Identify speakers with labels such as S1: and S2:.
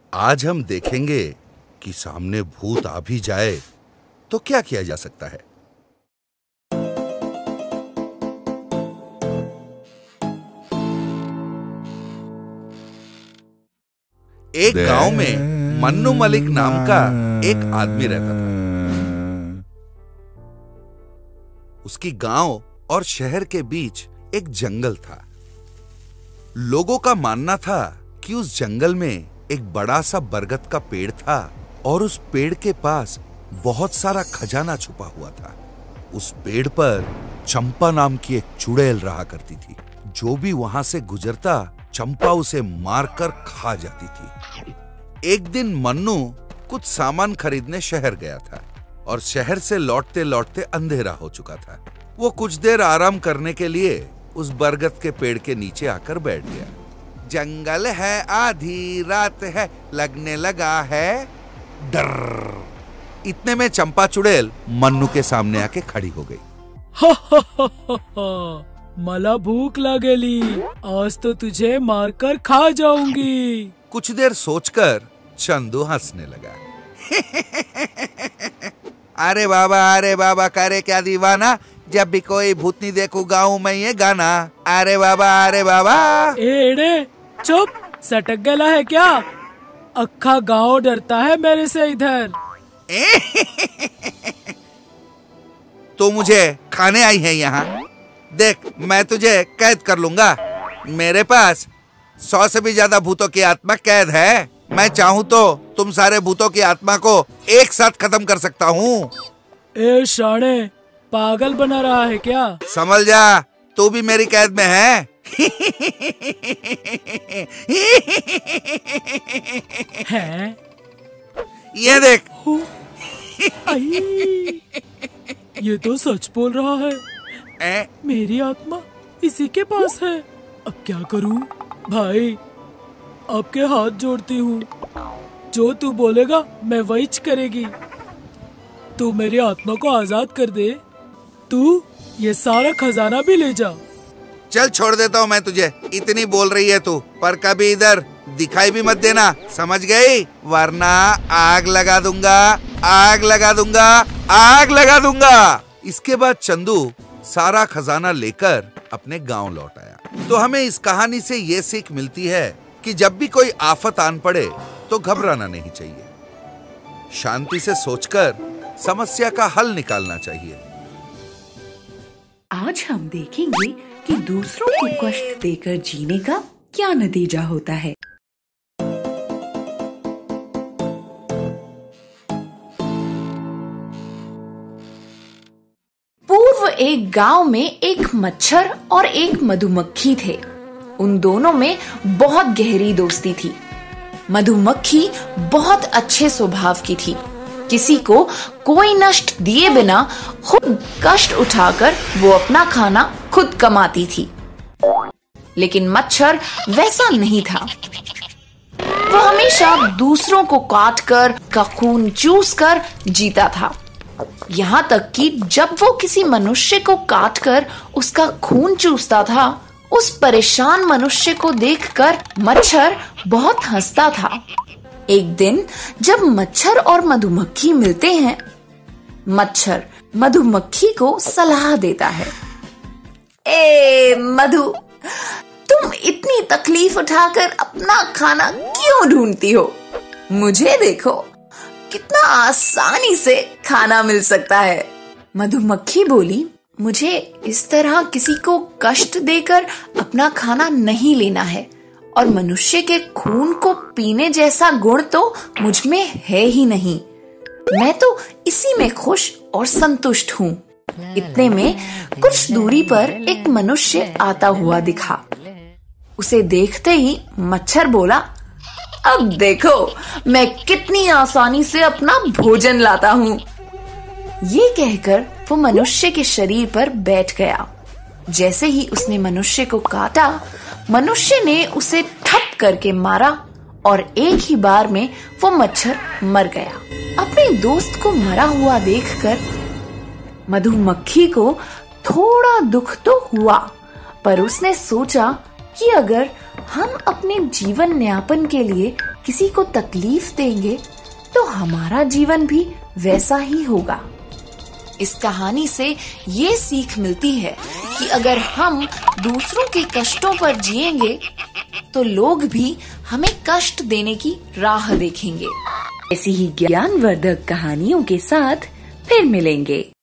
S1: आज हम देखेंगे कि सामने भूत आ भी जाए तो क्या किया जा सकता है। एक गांव में मन्नू मलिक नाम का एक आदमी रहता था। उसकी गांव और शहर के बीच एक जंगल था। लोगों का मानना था कि उस जंगल में एक बड़ा सा बरगद का पेड़ था और उस पेड़ के पास बहुत सारा खजाना छुपा हुआ था। उस पेड़ पर चंपा नाम की एक चुड़ैल रहा करती थी। जो भी वहां से गुजरता चंपा उसे मारकर खा जाती थी। एक दिन मन्नू कुछ सामान खरीदने शहर गया था और शहर से लौटते लौटते अंधेरा हो चुका था। वो कुछ देर आराम करने के लिए उस बरगद के पेड़ के नीचे आकर बैठ गया। जंगल है आधी रात है लगने लगा है डर। इतने में चंपा चुड़ैल मन्नू के सामने आके खड़ी हो गई।
S2: मला भूख लगेली, आज तो तुझे मारकर खा जाऊंगी।
S1: कुछ देर सोचकर चंदू हंसने लगा। अरे बाबा करे क्या दीवाना, जब भी कोई भूतनी देखू गाऊं मैं ये गाना। अरे बाबा।
S2: एड़े चुप, सटक गला है क्या? अक्खा गांव डरता है मेरे से इधर।
S1: तो मुझे खाने आई है यहाँ? देख मैं तुझे कैद कर लूंगा। मेरे पास 100 से भी ज्यादा भूतों की आत्मा कैद है। मैं चाहूँ तो तुम सारे भूतों की आत्मा को एक साथ खत्म कर सकता हूँ।
S2: ए शाणे, पागल बना रहा है क्या?
S1: समझ जा, तू भी मेरी कैद में है।
S2: है?
S1: ये देख।
S2: ये तो सच बोल रहा है। मेरी आत्मा इसी के पास है। अब क्या करूं? भाई आपके हाथ जोड़ती हूँ, जो तू बोलेगा मैं वही करेगी। तू मेरी आत्मा को आजाद कर दे। तू ये सारा खजाना भी ले जा।
S1: चल छोड़ देता हूँ मैं तुझे, इतनी बोल रही है तू, पर कभी इधर दिखाई भी मत देना, समझ गई? वरना आग लगा दूंगा, आग लगा दूंगा, आग लगा दूंगा। इसके बाद चंदू सारा खजाना लेकर अपने गांव लौट आया। तो हमें इस कहानी से ये सीख मिलती है कि जब भी कोई आफत आन पड़े तो घबराना नहीं चाहिए। शांति से सोचकर समस्या का हल निकालना चाहिए।
S3: आज हम देखेंगे कि दूसरों को कष्ट देकर जीने का क्या नतीजा होता है। पूर्व एक गांव में एक मच्छर और एक मधुमक्खी थे। उन दोनों में बहुत गहरी दोस्ती थी। मधुमक्खी बहुत अच्छे स्वभाव की थी। किसी को कोई नष्ट दिए बिना खुद कष्ट उठाकर वो अपना खाना खुद कमाती थी। लेकिन मच्छर वैसा नहीं था। वो हमेशा दूसरों को काटकर का खून चूसकर जीता था। यहाँ तक कि जब वो किसी मनुष्य को काटकर उसका खून चूसता था, उस परेशान मनुष्य को देखकर मच्छर बहुत हंसता था। एक दिन जब मच्छर और मधुमक्खी मिलते हैं, मच्छर मधुमक्खी को सलाह देता है। ए मधु, तुम इतनी तकलीफ उठाकर अपना खाना क्यों ढूंढती हो? मुझे देखो, कितना आसानी से खाना मिल सकता है। मधुमक्खी बोली, मुझे इस तरह किसी को कष्ट देकर अपना खाना नहीं लेना है, और मनुष्य के खून को पीने जैसा गुण तो मुझ में है ही नहीं। मैं तो इसी में खुश और संतुष्ट हूँ। इतने में कुछ दूरी पर एक मनुष्य आता हुआ दिखा। उसे देखते ही मच्छर बोला, अब देखो मैं कितनी आसानी से अपना भोजन लाता हूँ। ये कहकर वो मनुष्य के शरीर पर बैठ गया। जैसे ही उसने मनुष्य को काटा, मनुष्य ने उसे ठप करके मारा और एक ही बार में वो मच्छर मर गया। अपने दोस्त को मरा हुआ देखकर मधुमक्खी को थोड़ा दुख तो हुआ, पर उसने सोचा कि अगर हम अपने जीवन यापन के लिए किसी को तकलीफ देंगे तो हमारा जीवन भी वैसा ही होगा। इस कहानी से ये सीख मिलती है कि अगर हम दूसरों के कष्टों पर जिएंगे तो लोग भी हमें कष्ट देने की राह देखेंगे। ऐसी ही ज्ञानवर्धक कहानियों के साथ फिर मिलेंगे।